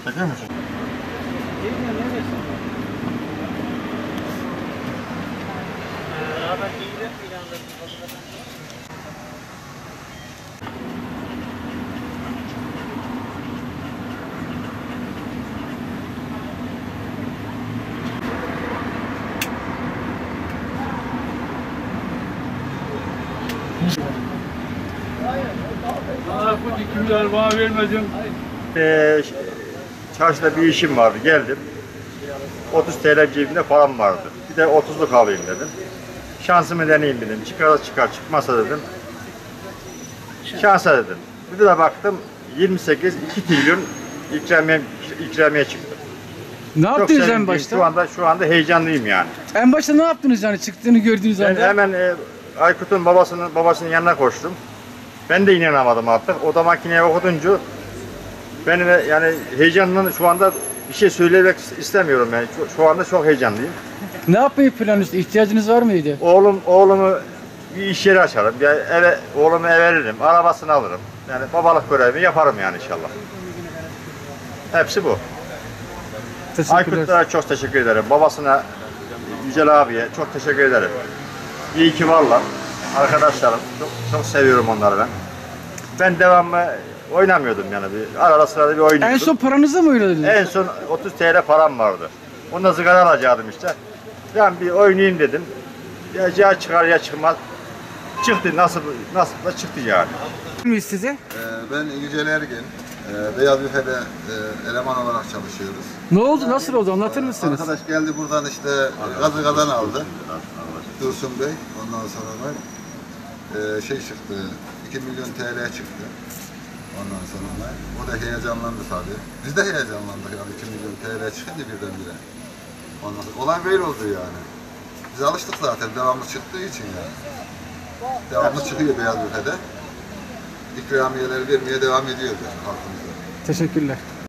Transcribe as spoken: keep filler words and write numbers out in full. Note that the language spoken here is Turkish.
Çekiyor musun? Aa, bu dikimler bana vermedin. Ee, çarşıda bir işim vardı, geldim. otuz T L cebimde param vardı. Bir de otuzluk alayım dedim. Şansımı deneyeyim dedim. Çıkar çıkar çıkmazsa dedim. Şansa dedim. Bir de baktım yirmi sekiz iki trilyon ikramiye, ikramiye çıktı. Ne Çok yaptınız en sevindim. başta? Şu anda şu anda heyecanlıyım yani. En başta ne yaptınız yani çıktığını gördüğünüz Ben anda? hemen e, Aykut'un babasının babasının yanına koştum. Ben de inanamadım artık. O da makineye okudunca ben de yani heyecandan şu anda bir şey söylemek istemiyorum yani. Şu, şu anda çok heyecanlıyım. Ne yapmayı planlıyorsunuz? İhtiyacınız var mıydı? Oğlum oğlumu bir iş yeri açarım. Ya eve oğlumu eve veririm, arabasını alırım. Yani babalık görevimi yaparım yani inşallah. Hepsi bu. Teşekkürler. Aykut'a çok teşekkür ederim. Babasına, Yücel abiye çok teşekkür ederim. İyi ki varlar. Arkadaşlarım. Çok, çok seviyorum onları ben. Ben devamlı oynamıyordum yani. Bir, arada sırada bir oynuyordum. En son paranızla mı oynadınız? En son otuz T L param vardı. Ondan sigara alacaktım işte. Ben bir oynayayım dedim. Ya, ya çıkar ya çıkmaz. Çıktı nasıl nasıl da çıktı yani. Miyiz size? Ee, Ben Yücel Ergin, ee, Beyaz Büfe'de ee, eleman olarak çalışıyoruz. Ne oldu? Nasıl oldu? Anlatır mısınız? Arkadaş geldi buradan işte gazı kazan aldı. Dursun Bey, ondan sonra da ee, şey çıktı, iki milyon T L çıktı. Ondan sonra da o da heyecanlandı tabii. Biz de heyecanlandık yani iki milyon T L çıkınca birdenbire. Ondan sonra olay böyle oldu yani. Biz alıştık zaten devamlı çıktığı için yani. Devamlı çıkıyor Beyaz Büfe'de. İkramiyeleri vermeye devam ediyoruz yani halkımıza. Teşekkürler.